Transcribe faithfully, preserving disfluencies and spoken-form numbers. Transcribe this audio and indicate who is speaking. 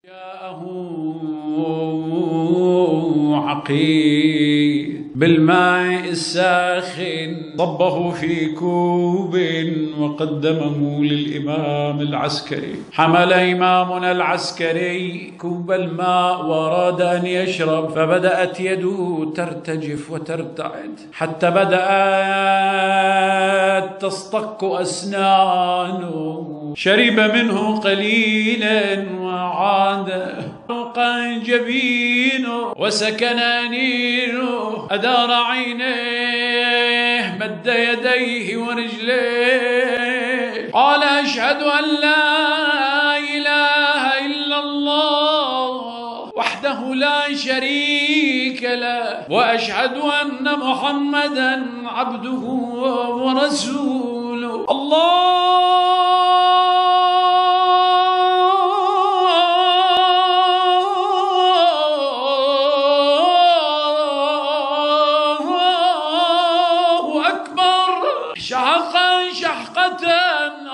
Speaker 1: جاءه عقيل بالماء الساخن صبه في كوب وقدمه للإمام العسكري. حمل إمامنا العسكري كوب الماء وأراد أن يشرب، فبدأت يده ترتجف وترتعد حتى بدأت تصطك أسنانه. شرب منه قليلا وعاد روقا جبينه وسكن أنينه، أدار عينيه، مد يديه ورجليه، قال: أشهد أن لا إله إلا الله وحده لا شريك له، وأشهد أن محمدا عبده ورسوله. الله شحقا شحقة